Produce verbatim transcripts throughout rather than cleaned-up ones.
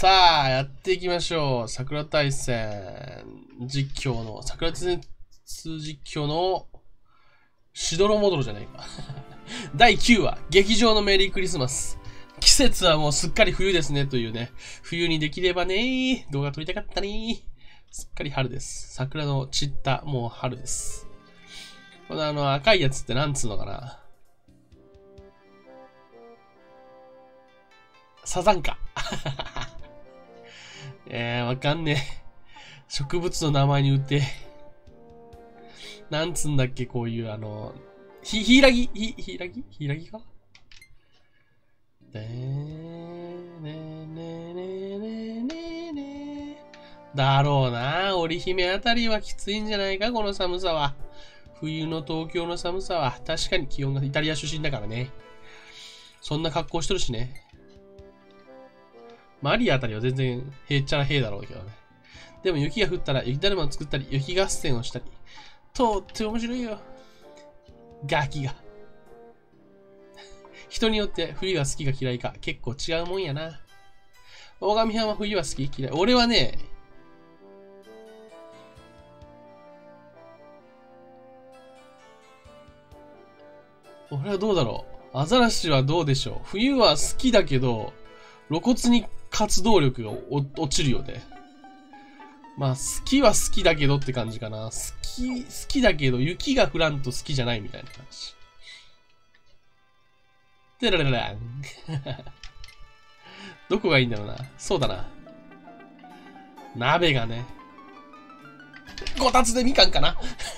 さあ、やっていきましょう。桜大戦実況の、桜大戦実況の、しどろもどろじゃないか。だいきゅうわ、劇場のメリークリスマス。季節はもうすっかり冬ですね、というね。冬にできればね、動画撮りたかったね。すっかり春です。桜の散った、もう春です。このあの赤いやつってなんつうのかな。サザンカ。えー、わかんねえ。植物の名前に打って。なんつんだっけ、こういう、あの、ひ、ひいらぎひ、ひいらぎひいらぎかねー、ねー、ねー、ねー、ねー、ねー、ねー。だろうな。織姫あたりはきついんじゃないか、この寒さは。冬の東京の寒さは。確かに気温がイタリア出身だからね。そんな格好してるしね。マリアあたりは全然へっちゃらへえだろうけどね。でも雪が降ったら雪だるまを作ったり、雪合戦をしたり。とって面白いよ。ガキが。人によって冬が好きか嫌いか結構違うもんやな。大神派は冬は好き嫌い。俺はね、俺はどうだろう。アザラシはどうでしょう。冬は好きだけど、露骨に活動力が落ちるよね。まあ、好きは好きだけどって感じかな。好き、好きだけど、雪が降らんと好きじゃないみたいな感じ。てらららん。どこがいいんだろうな。そうだな。鍋がね。こたつでみかんかな。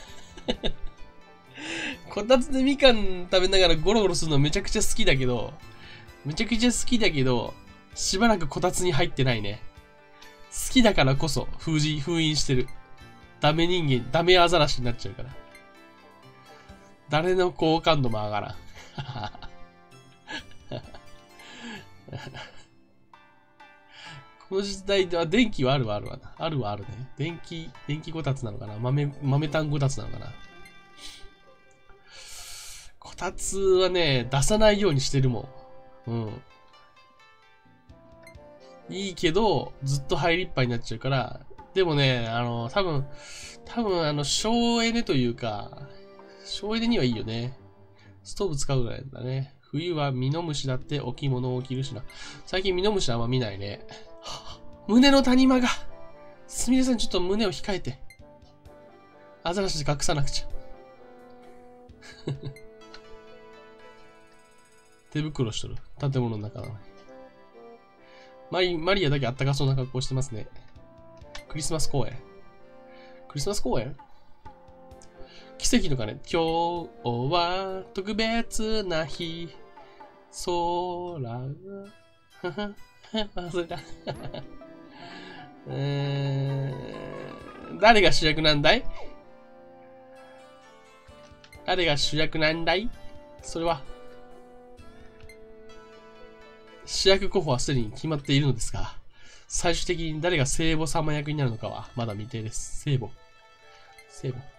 こたつでみかん食べながらゴロゴロするのめちゃくちゃ好きだけど、めちゃくちゃ好きだけど、しばらくこたつに入ってないね。好きだからこそ封じ、封印してる。ダメ人間、ダメアザラシになっちゃうから。誰の好感度も上がらん。この時代では電気はあるはあるわな。あるはあるね。電気、電気こたつなのかな。豆、豆炭こたつなのかな。こたつはね、出さないようにしてるもん。うん。いいけど、ずっと入りっぱいになっちゃうから、でもね、あの、多分、多分あの、省エネというか、省エネにはいいよね。ストーブ使うぐらいだね。冬はミノムシだって置物を着るしな。最近ミノムシあんま見ないね。はあ、胸の谷間が。すみれさんちょっと胸を控えて。アザラシで隠さなくちゃ。手袋しとる。建物の中なのに。マリ、マリアだけあったかそうな格好してますね。クリスマス公演。クリスマス公演奇跡の鐘。今日は特別な日。空が。忘れた。えー、誰が主役なんだい誰が主役なんだいそれは。主役候補はすでに決まっているのですが、最終的に誰が聖母様役になるのかはまだ未定です。聖母。聖母。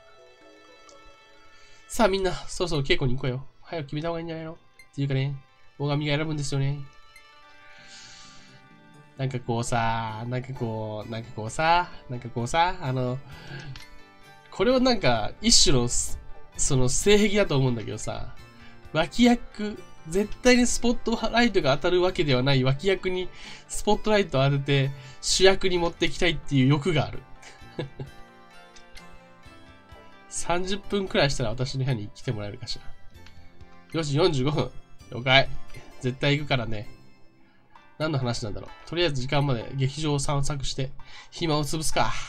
さあみんな、そろそろ稽古に行こうよ。早く決めた方がいいんじゃないのっていうかね、大神が選ぶんですよね。なんかこうさ、なんかこう、なんかこうさ、なんかこうさ、あの、これはなんか一種の、その性癖だと思うんだけどさ、脇役、絶対にスポットライトが当たるわけではない脇役にスポットライトを当てて主役に持っていきたいっていう欲がある。さんじゅっぷんくらいしたら私の部屋に来てもらえるかしら。よじよんじゅうごふん。了解。絶対行くからね。何の話なんだろう。とりあえず時間まで劇場を散策して暇を潰すか。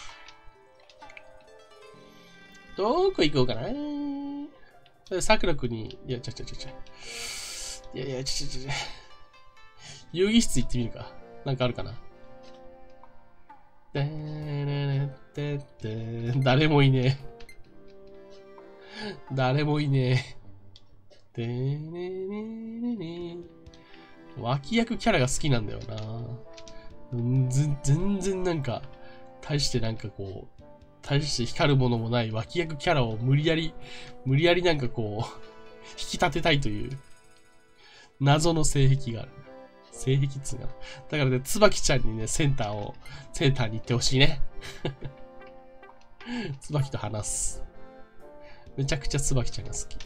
どこ行こうかな。さくらくんに、いや、ちゃちゃちゃちゃ。いやいや、ちょちょちょ。遊戯室行ってみるか。なんかあるかな。でーででで誰もいねえ。誰もいねえ。でーねーねーねー。脇役キャラが好きなんだよな。全然なんか、大してなんかこう、大して光るものもない脇役キャラを無理やり、無理やりなんかこう、引き立てたいという。謎の性癖がある。 性癖っつうな。だからね、つばきちゃんにね、センターを、センターに行ってほしいね。つばきと話す。めちゃくちゃつばきちゃんが好き。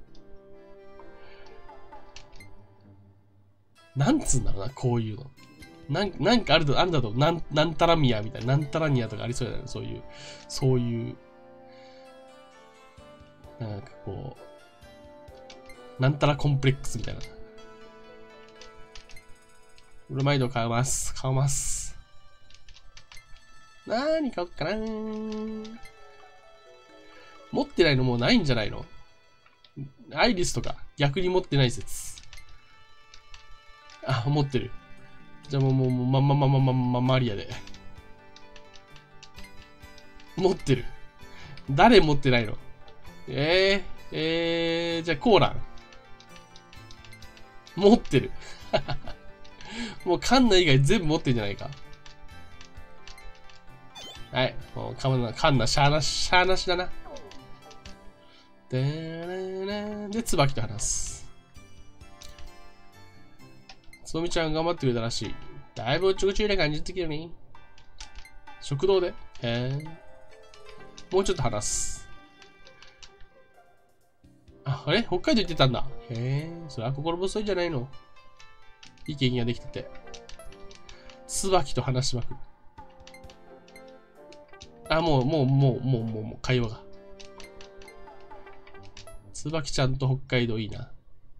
なんつうんだろうな、こういうの。なん、なんかあると、あるだと、なん、なんたらミヤみたいな、なんたらニアとかありそうだよね、そういう、そういう、なんかこう、なんたらコンプレックスみたいな。ブルマイド買います。買います。なーに買おっかなー。持ってないのもうないんじゃないの？アイリスとか逆に持ってない説。あ、持ってる。じゃあもう、もう、もう、ま、ま、ま、ま、ま、ま、マリアで。持ってる。誰持ってないの？えー、えー、じゃあコーラン。持ってる。もうカンナ以外全部持ってんじゃないか。はい。もうカンナ、カンナ、シャーなし、シャーなしだな。でーねで、つばきと話す。つぼみちゃん頑張ってくれたらしい。だいぶおっちょこちょいな感じてきるね。食堂で。へー。もうちょっと話す。あ、あれ北海道行ってたんだ。へー。それは心細いんじゃないの？いい経験ができてて。つばきと話しまくる。あ、もう、もう、もう、もう、もう、もう、会話が。つばきちゃんと北海道いいな。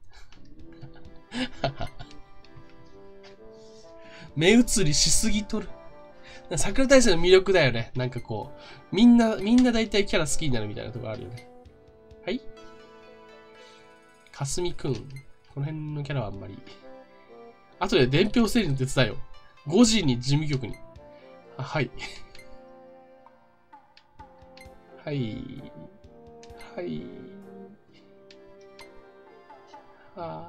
目移りしすぎとる。桜大戦の魅力だよね。なんかこう、みんな、みんな大体キャラ好きになるみたいなところあるよね。はい？かすみくん。この辺のキャラはあんまり。あとで伝票整理の手伝いを。ごじに事務局に。あ、はい。はい。はい。あ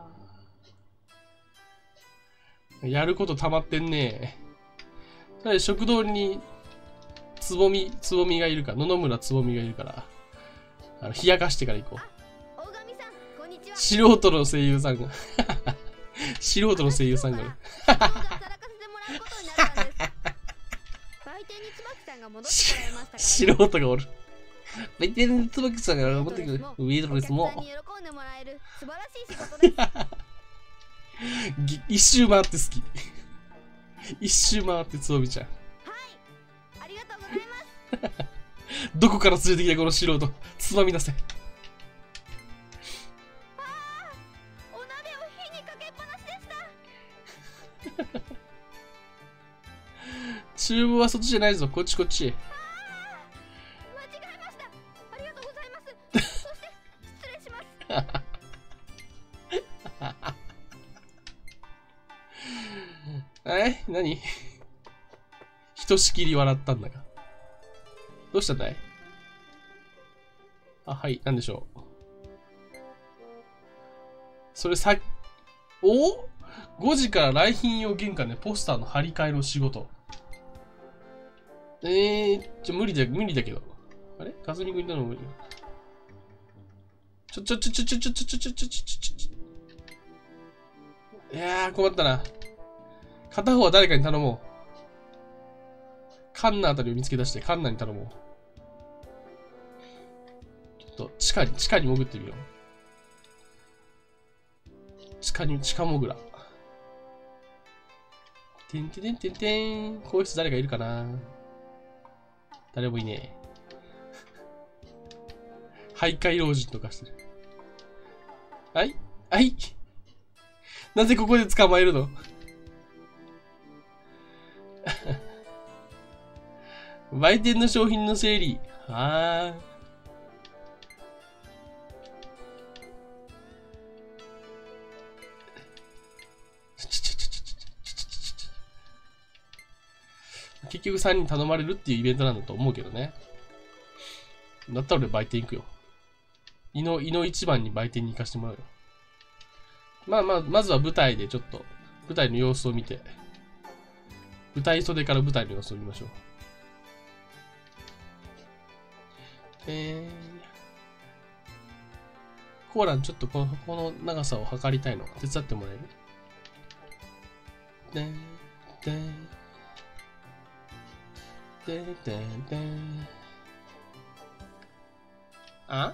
あ。やること溜まってんね。食堂に、つぼみ、つぼみがいるから、野々村つぼみがいるから、あの、冷やかしてから行こう。素人の声優さんが。素人の声優さんが。素人がおる。売店につばきさんが持ってくる。ウィードレスも。一周回って好き。一周回ってつぼみちゃん。はい。ありがとうございます。どこから連れてきたこの素人。つまみ出せ。厨房はそっちじゃないぞ。こっちこっち。間違えました。ありがとうございます。そして失礼します。え？何？ひとしきり笑ったんだが。どうしたんだい？あ、はい、なんでしょう。それさ、お？ ご 時から来賓用玄関でポスターの張り替えの仕事。えー、ちょ、無理だ、無理だけど。あれかすみくんだの無理。ちょ、ちょ、ちょ、ちょ、ちょ、ちょ、ちょ、ちょ、ちょ、ちょ、ちょ、ちょ。いやー、困ったな。片方は誰かに頼もう。カンナあたりを見つけ出して、カンナに頼もう。ちょっと、地下に、地下に潜ってみよう。地下に、地下モグラ。てんてんてんてん。更衣室誰かいるかな？誰もいねえ。徘徊老人とかしてる。はいはい。なぜここで捕まえるの？売店の商品の整理。はーい。結局さんにん頼まれるっていうイベントなんだと思うけどね。だったら俺売店行くよ。井の、井の一番に売店に行かせてもらうよ。まあまあ、まずは舞台でちょっと、舞台の様子を見て、舞台袖から舞台の様子を見ましょう。えー、コーランちょっとこの、この長さを測りたいの。手伝ってもらえる？ てんてんてんてんてん。あ？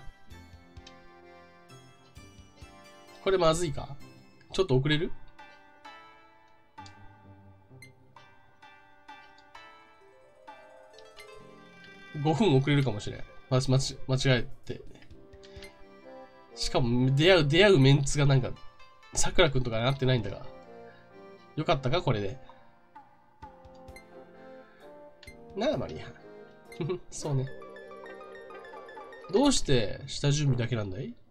これまずいか？ちょっと遅れる？ごふん遅れるかもしれん。ま間違えて。しかも出会う、出会うメンツがなんか、さくらくんとかになってないんだが。よかったかこれで。なあ、マリア。そうね。どうして下準備だけなんだい？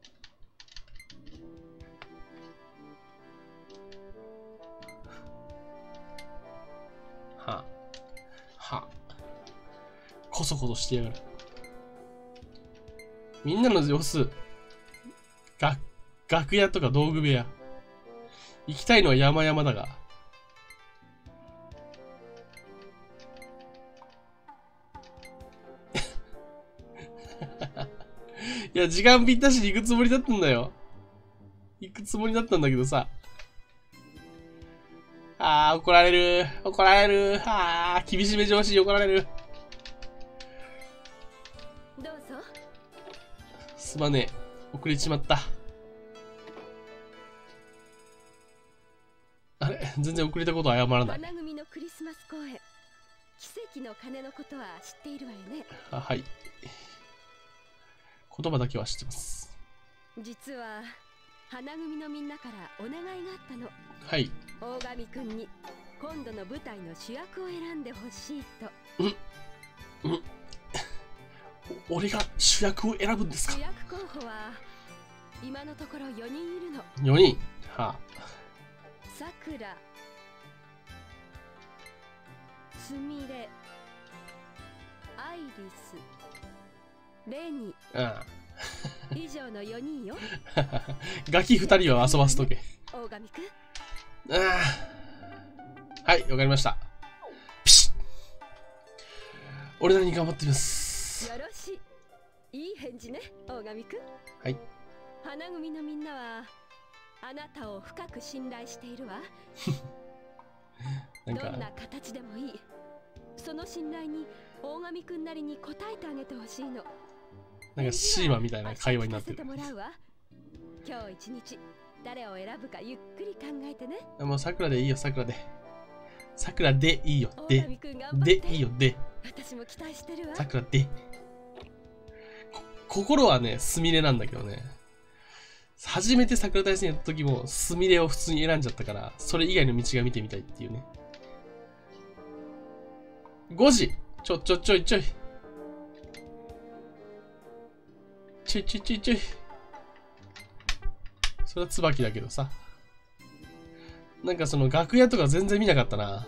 ははこそこそしてやがる。みんなの様子、が、楽屋とか道具部屋。行きたいのは山々だが。いや、時間ぴったしに行くつもりだったんだよ。行くつもりだったんだけどさ。あー、怒られる。怒られる。あー、厳しめ上司に怒られる。 どうぞ。 すまねえ。遅れちまった。あれ全然遅れたことは謝らない。 花組のクリスマス公演。奇跡の鐘のことは知っているわよね。 あ、はい。言葉だけは知ってます。 実は花組のみんなからお願いがあったの。 はい。 大神くんに今度の舞台の主役を選んでほしいと。 うんうん。俺が主役を選ぶんですか？ 主役候補は今のところよにんいるの。 よにん。はあ。 さくら、すみれ、アイリス、レニー。 ああ。 以上のよにんよ。 ガキふたりは遊ばせとけ。 大神くん。 ああ。はい、わかりました。ピシッ。俺なりに頑張ってみます。 よろしい。いい返事ね、大神くん。 はい。 花組のみんなはあなたを深く信頼しているわ。 なんかどんな形でもいい。その信頼に大神くんなりに応えてあげてほしいの。 なんかシーマみたいな会話になってる。 今日一日誰を選ぶかゆっくり考えてね。 もうさくらでいいよ、さくらで。さくらでいいよ、で。でいいよ、で。 私も期待してるわ。 さくらで。心はね、すみれなんだけどね。初めて桜大戦やった時も、すみれを普通に選んじゃったから、それ以外の道が見てみたいっていうね。ごじちょちょちょいちょい。ちょいちょいちょいちょい。それは椿だけどさ。なんかその楽屋とか全然見なかったな。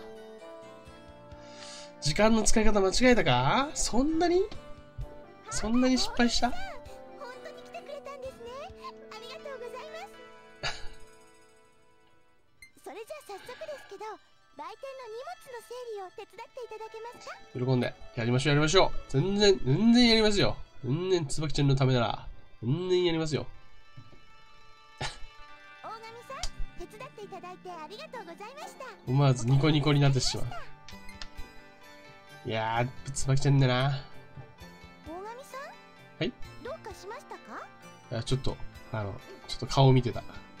時間の使い方間違えたか？そんなにそんなに失敗した？ 本当に来てくれたんですね。ありがとうございます。それじゃあ早速ですけど、来店の荷物の整理を手伝っていただけますか？ 喜んで。やりましょうやりましょう。全然、全然やりますよ。全然椿ちゃんのためなら、全然やりますよ。 大神さん、手伝っていただいてありがとうございました。 思わずニコニコになってしまう。いやー、椿ちゃんだな。 大神さん、 はい。 どうかしましたか？ いや、ちょっと、あの、ちょっと顔見てた。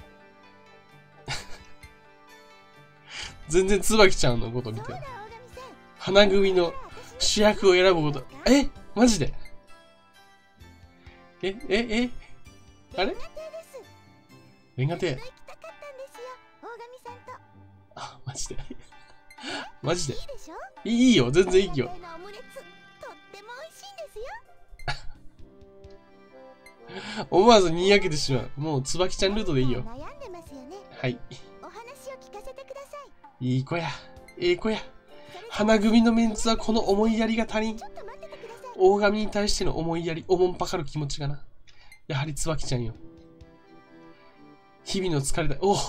全然椿ちゃんのこと見てた。花組の主役を選ぶこと。えマジでえええあれレンガ亭。あ、マジで。マジで。いいよ、全然いいよ。思わずにやけてしまう。もう椿ちゃんルートでいいよ。はい。いい子や。ええ子や。花組のメンツはこの思いやりが足りん。大神に対しての思いやり、おもんぱかる気持ちがな。やはり椿ちゃんよ。日々の疲れだ。おお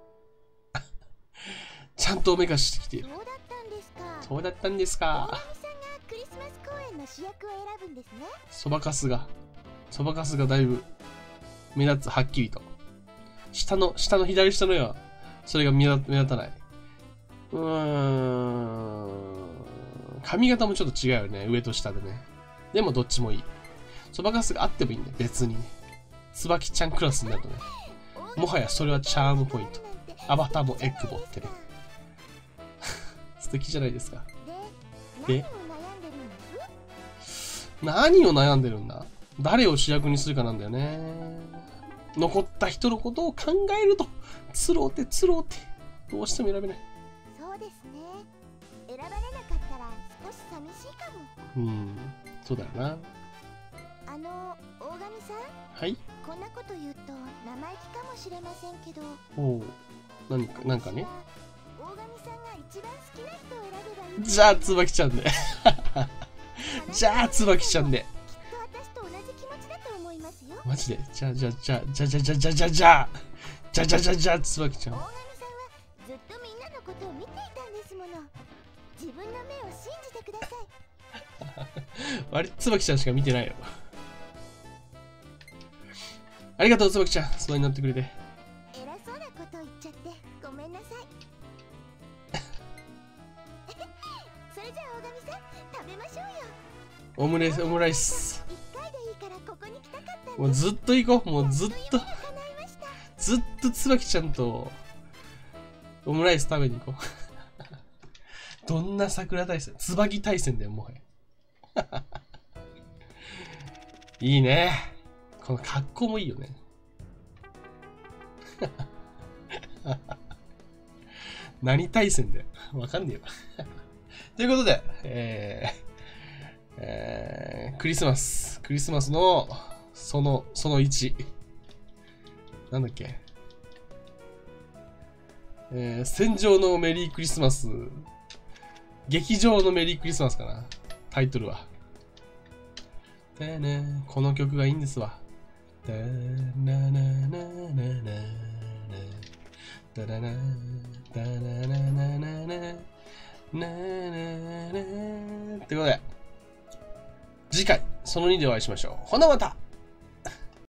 ちゃんとおめかししてきている。そうだったんですか。そばかすが、そばかすがだいぶ目立つ、はっきりと。下の、下の左下のよ。それが目立、目立たない。 うーん。髪型もちょっと違うよね。上と下でね。でもどっちもいい。そばかすがあってもいいんだよ。別にね。つばきちゃんクラスになるとね。もはやそれはチャームポイント。アバターもエッグボってね。素敵じゃないですか。で、何を悩んでるんだ？誰を主役にするかなんだよね。残った人のことを考えると、つろうてつろうて、どうしても選べない。 そうですね。選ばれなかったら少し寂しいかも。 うん、そうだよな。 あの、大神さん。 はい。 こんなこと言うと生意気かもしれませんけど。 おう、何か、なんかね。 大神さんが一番好きな人を選べばいい。 じゃあ、つばきちゃんで。じゃあ、つばきちゃんで。 きっと私と同じ気持ちだと思いますよ。 マジで。じゃあ、じゃあ、じゃあ、じゃあ、じゃあ、じゃあ、じゃあ、じゃあ、じゃあ、じゃあ、じゃあ、じゃあ、じゃあ、つばきちゃん。 大神さんはずっとみんなのことを見ていたんですもの。自分の目を信じてください。 あれ、つばきちゃんしか見てないよ。ありがとう、つばきちゃん。そばに乗ってくれて。 偉そうなこと言っちゃってごめんなさい。それじゃあ大神さん、食べましょうよ。 オムレス、オムライス。 一回でいいからここに来たかったんです。 もうずっと行こう。もうずっと。 叶いました。 ずっとつばきちゃんとオムライス食べに行こう。どんな桜大戦？つばき大戦だよ、もはや。いいね。この格好もいいよね。何対戦だよ。わかんねえよ。ということで、えーえー、クリスマス。クリスマスの、その、そのいち。なんだっけ。えー、戦場のメリークリスマス。劇場のメリークリスマスかな。タイトルは。でね、この曲がいいんですわ。だななななななだだなだなななななななってことで、次回そのにでお会いしましょう。ほなまた。